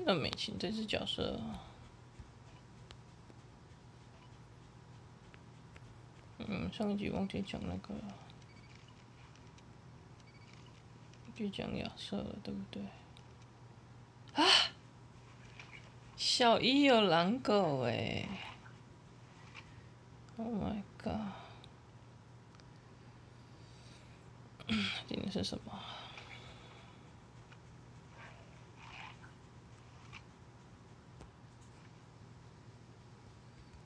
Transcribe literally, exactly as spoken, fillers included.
那美琴这只角色，嗯，上一集忘记讲那个，忘记讲亚瑟了，对不对？啊！小一有狼狗哎 ！Oh my god！今天是什么？